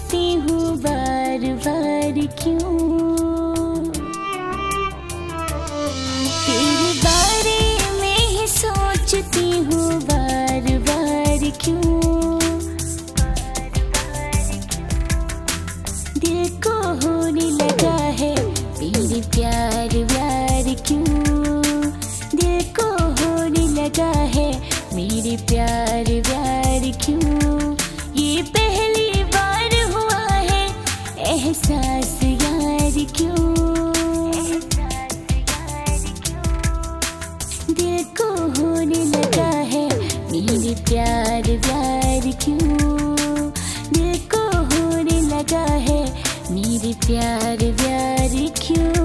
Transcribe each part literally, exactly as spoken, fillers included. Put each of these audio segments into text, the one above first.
सोचती हूँ बार बार क्यों, तेरे बारे में ही सोचती हूँ बार बार क्यों। दिल को होने लगा है मेरे प्यार व्यार क्यों, दिल को होने लगा है मेरे प्यार व्यार क्यों। ये पहली बार हुआ है एहसास यार क्यों, दिल को होने लगा है मेरे प्यार व्यार क्यों, दिल को होने लगा है मेरे प्यार व्यार क्यों।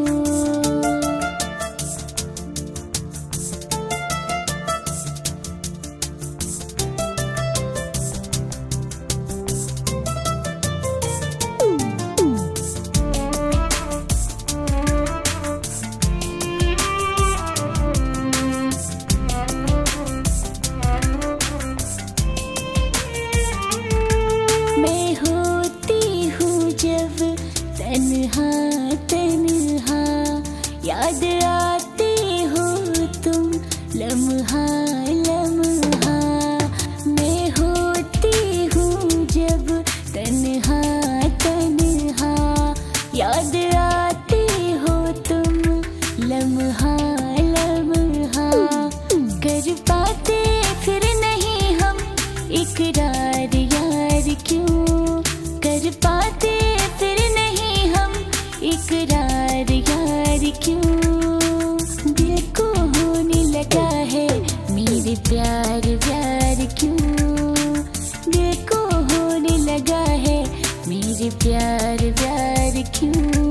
तन्हा तन्हा याद आते हो तुम लम्हा लम्हा, मैं होती हूँ जब तन्हा तन्हा याद आते हो तुम लम्हा लम्हा। कर पाते फिर नहीं हम इकरार यार क्यों, कर पाते फिर इकरार यार क्यों। दिल को होने लगा है मेरे प्यार व्यार क्यों, दिल को होने लगा है मेरे प्यार व्यार क्यों।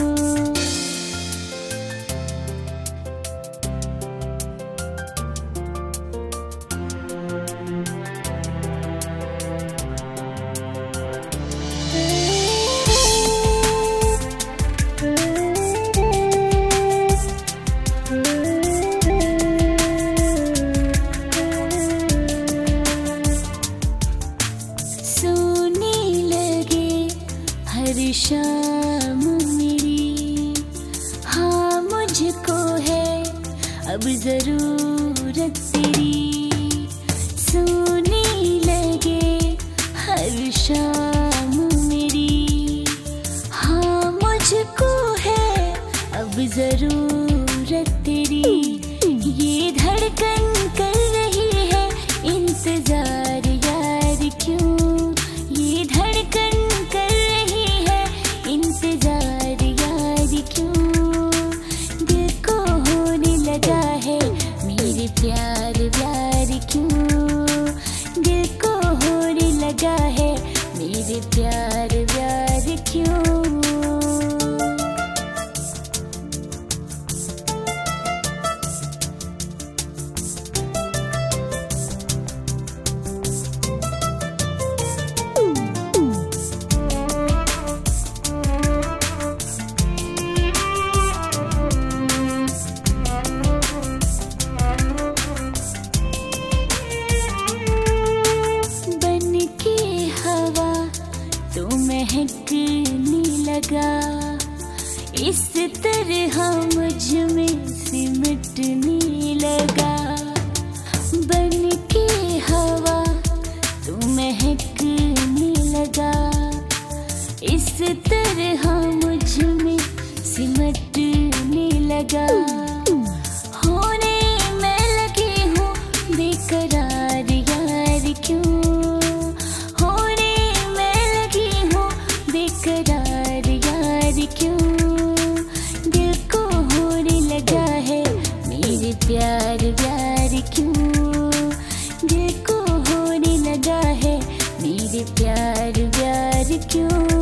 हर शाम मेरी हाँ मुझको है अब जरूरत तेरी, सोने लगे हर शाम मेरी हाँ मुझको है अब जरूरत तेरी। ये धड़कन कर रही है इंतजार यार क्यों, ये धड़कन इंतजार यार क्यों। दिल को होने लगा है मेरे प्यार व्यार क्यों, दिल को होने लगा है मेरे प्यार व्यार क्यों। महकने लगा इस तरह मुझ में सिमटने लगा, बन के हवा तू महकने लगा इस तरह मुझ में सिमटने लगा। होने मैं लगी हूँ बेकरार यार क्यों, बेकरार यार क्यों। दिल को होने लगा है मेरे प्यार व्यार क्यों, दिल को होने लगा है मेरे प्यार व्यार क्यों।